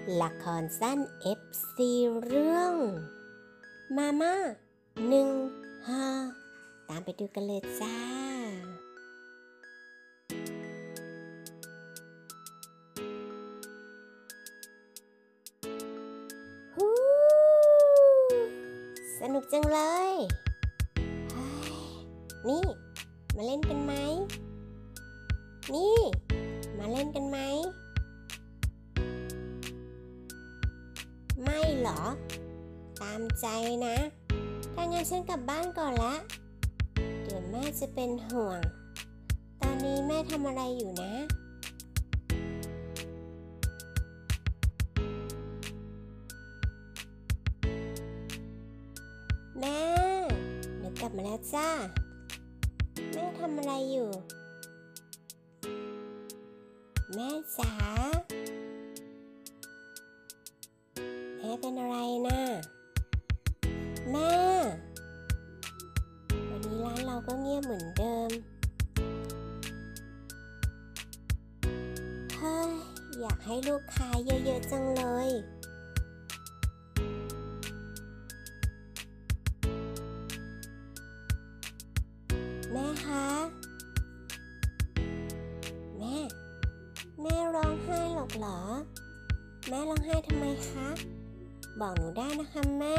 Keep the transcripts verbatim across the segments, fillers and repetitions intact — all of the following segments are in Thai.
ละครสั้น เอฟ ซี เรื่องมาม่าหนึ่งห้าตามไปดูกันเลยจ้าฮู้สนุกจังเลยนี่มาเล่นกันไหมนี่มาเล่นกันไหมไม่เหรอตามใจนะถ้างั้นฉันกลับบ้านก่อนละเดี๋ยวแม่จะเป็นห่วงตอนนี้แม่ทำอะไรอยู่นะแม่เดี๋ยวกลับมาแล้วจ้าแม่ทำอะไรอยู่แม่จ๋าแม่เป็นอะไรนะแม่วันนี้ร้านเราก็เงียบเหมือนเดิมเฮ้ยอยากให้ลูกค้าเยอะๆจังเลยแม่คะแม่แม่ร้องไห้หรอกเหรอแม่ร้องไห้ทำไมคะบอกหนูได้นะคะแม่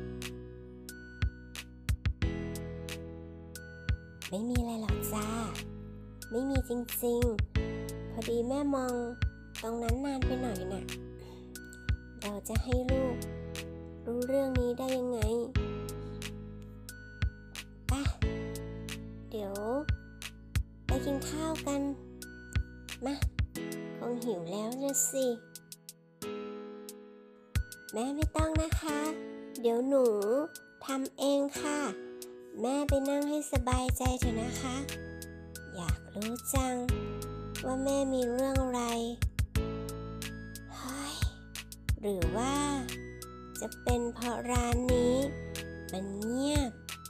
ไม่มีอะไรหรอกจ้าไม่มีจริงๆพอดีแม่มองตรงนั้นนานไปหน่อยน่ะเราจะให้ลูกรู้เรื่องนี้ได้ยังไงไปเดี๋ยวไปกินข้าวกันมาคงหิวแล้วนะสิแม่ไม่ต้องนะคะเดี๋ยวหนูทำเองค่ะแม่ไปนั่งให้สบายใจเถอะนะคะอยากรู้จังว่าแม่มีเรื่องอะไรเฮ้ยหรือว่าจะเป็นเพราะร้านนี้มันเงียบ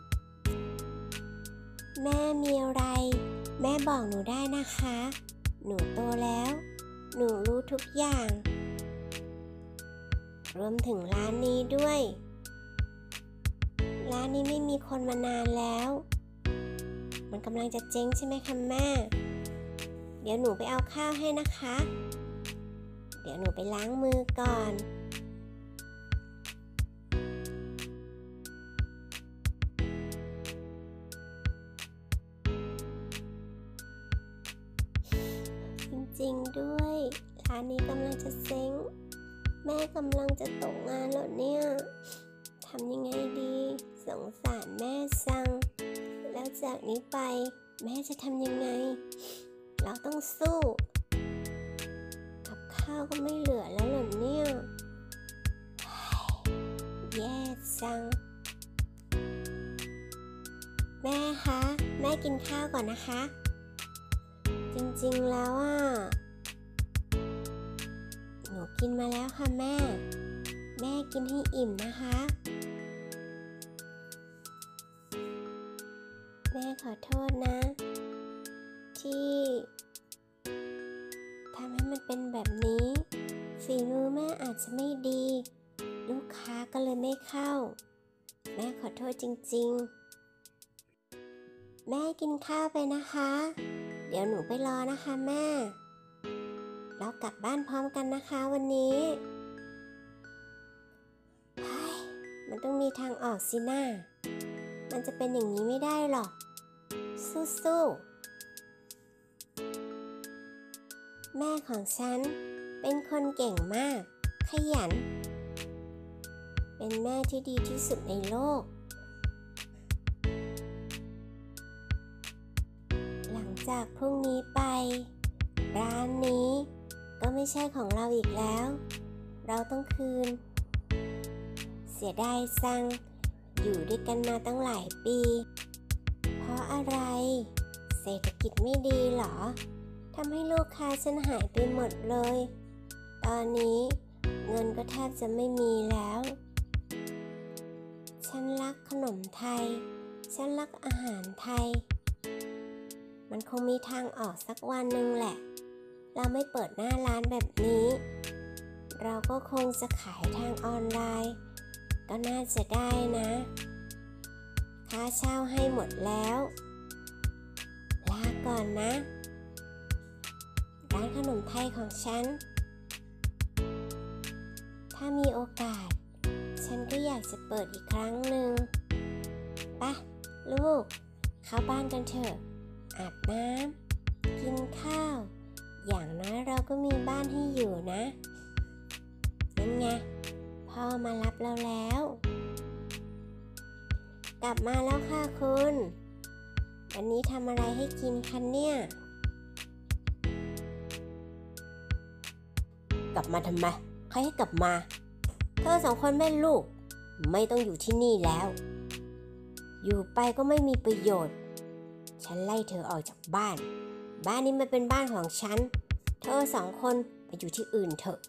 แม่มีอะไรแม่บอกหนูได้นะคะหนูโตแล้วหนูรู้ทุกอย่างรวมถึงร้านนี้ด้วยร้านนี้ไม่มีคนมานานแล้วมันกำลังจะเจ๊งใช่ไหมคะแม่เดี๋ยวหนูไปเอาข้าวให้นะคะเดี๋ยวหนูไปล้างมือก่อนจริงๆด้วยร้านนี้กำลังจะเจ๊งแม่กำลังจะตกงานแล้วเนี่ยทำยังไงดีสงสารแม่จังแล้วจากนี้ไปแม่จะทำยังไงเราต้องสู้กับข้าวก็ไม่เหลือแล้วเหรอเนี่ยแย่จังแม่คะแม่กินข้าวก่อนนะคะจริงๆแล้วอ่ะหนูกินมาแล้วค่ะแม่แม่กินให้อิ่มนะคะแม่ขอโทษนะที่ทำให้มันเป็นแบบนี้ฝีมือแม่อาจจะไม่ดีลูกค้าก็เลยไม่เข้าแม่ขอโทษจริงๆแม่กินข้าวไปนะคะเดี๋ยวหนูไปรอนะคะแม่เรากลับบ้านพร้อมกันนะคะวันนี้มันต้องมีทางออกสินะมันจะเป็นอย่างนี้ไม่ได้หรอกสู้ๆแม่ของฉันเป็นคนเก่งมากขยันเป็นแม่ที่ดีที่สุดในโลกหลังจากพรุ่งนี้ไปร้านนี้ก็ไม่ใช่ของเราอีกแล้วเราต้องคืนเสียดายจังอยู่ด้วยกันมาตั้งหลายปีเพราะอะไรเศรษฐกิจไม่ดีเหรอทำให้ลูกค้าฉันหายไปหมดเลยตอนนี้เงินก็แทบจะไม่มีแล้วฉันรักขนมไทยฉันรักอาหารไทยมันคงมีทางออกสักวันหนึ่งแหละเราไม่เปิดหน้าร้านแบบนี้เราก็คงจะขายทางออนไลน์ก็น่าจะได้นะค่าเช่าให้หมดแล้วลาก่อนนะร้านขนมไทยของฉันถ้ามีโอกาสฉันก็อยากจะเปิดอีกครั้งหนึ่งไปลูกเข้าบ้านกันเถอะอาบน้ำกินข้าวอย่างน้อยเราก็มีบ้านให้อยู่นะนั่นไงพ่อมารับเราแล้วกลับมาแล้วค่ะคุณวันนี้ทำอะไรให้กินคะเนี่ยกลับมาทำไมใครให้กลับมาเธอสองคนแม่ลูกไม่ต้องอยู่ที่นี่แล้วอยู่ไปก็ไม่มีประโยชน์ฉันไล่เธอออกจากบ้านบ้านนี้มันเป็นบ้านของฉันเธอสองคนไปอยู่ที่อื่นเถอะ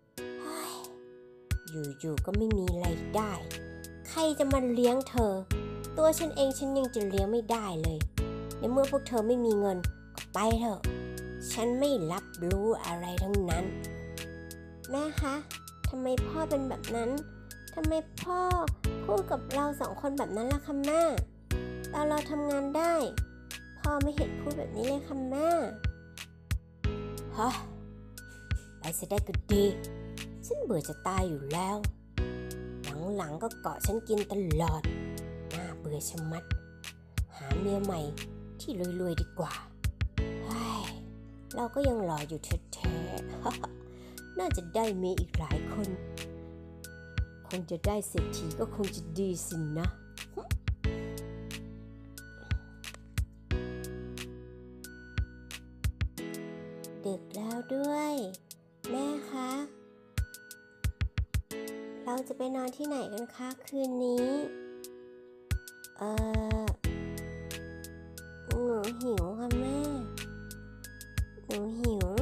อยู่ๆก็ไม่มีรายได้ใครจะมาเลี้ยงเธอตัวฉันเองฉันยังจะเลี้ยงไม่ได้เลยในเมื่อพวกเธอไม่มีเงินก็ไปเถอะฉันไม่รับรู้อะไรทั้งนั้นแม่คะทำไมพ่อเป็นแบบนั้นทำไมพ่อพูดกับเราสองคนแบบนั้นล่ะคะแม่ตอนเราทำงานได้พ่อไม่เห็นพูดแบบนี้เลยค่ะแม่ฮะไปเสียได้ก็ดีฉันเบื่อจะตายอยู่แล้วหลังๆก็เกาะฉันกินตลอดน่าเบื่อชะมัดหาเมียใหม่ที่รวยๆดีกว่าเฮ้ยเราก็ยังหล่ออยู่แท้ๆ น่าจะได้เมียอีกหลายคนคงจะได้เศรษฐีก็คงจะดีสินะดึกแล้วด้วยแม่คะเราจะไปนอนที่ไหนกันคะคืนนี้เออหนูหิวค่ะแม่หนูหิว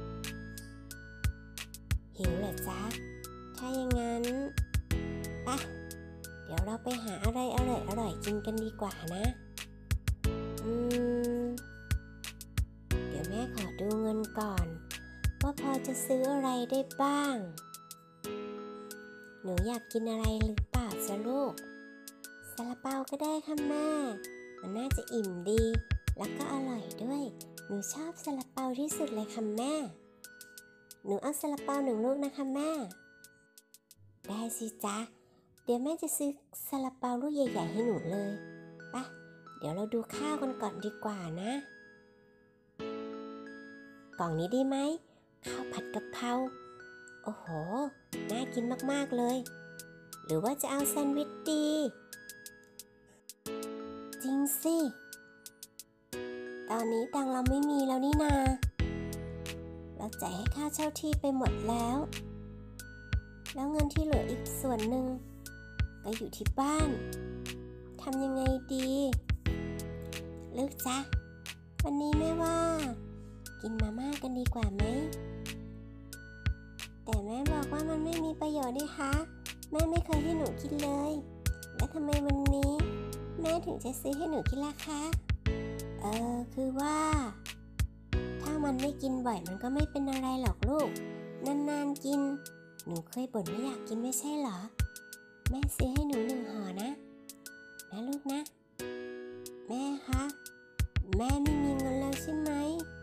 หิวเหรอจ๊ะถ้าอย่างนั้นไปเดี๋ยวเราไปหาอะไรอร่อยอร่อยกินกันดีกว่านะอืมเดี๋ยวแม่ขอดูเงินก่อนว่าพอจะซื้ออะไรได้บ้างหนูอยากกินอะไรหรือเปล่าจ๊ะลูกซาลาเปาก็ได้ค่ะแม่มันน่าจะอิ่มดีแล้วก็อร่อยด้วยหนูชอบซาลาเปาที่สุดเลยค่ะแม่หนูเอาซาลาเปาหนึ่งลูกนะคะแม่ได้สิจ๊ะเดี๋ยวแม่จะซื้อซาลาเปาลูกใหญ่ๆให้หนูเลยไปเดี๋ยวเราดูข้าวกันก่อนดีกว่านะกล่องนี้ดีไหมข้าวผัดกะเพราโอ้โหน่ากินมากๆเลยหรือว่าจะเอาแซนด์วิชดีจริงสิตอนนี้ตังเราไม่มีแล้วนี่นาเราจ่ายให้ค่าเช่าที่ไปหมดแล้วแล้วเงินที่เหลืออีกส่วนหนึ่งก็อยู่ที่บ้านทำยังไงดีลูกจ๊ะวันนี้แม่ว่ากินมาม่ากันดีกว่าไหมแต่แม่บอกว่ามันไม่มีประโยชน์นี่คะแม่ไม่เคยให้หนูกินเลยแล้วทำไมวันนี้แม่ถึงจะซื้อให้หนูกินล่ะคะเออคือว่าถ้ามันไม่กินบ่อยมันก็ไม่เป็นอะไรหรอกลูกนานๆกินหนูเคยบ่นไม่อยากกินไม่ใช่เหรอแม่ซื้อให้หนูหนึ่งห่อนะนะลูกนะแม่คะแม่ไม่มีเงินแล้วใช่ไหม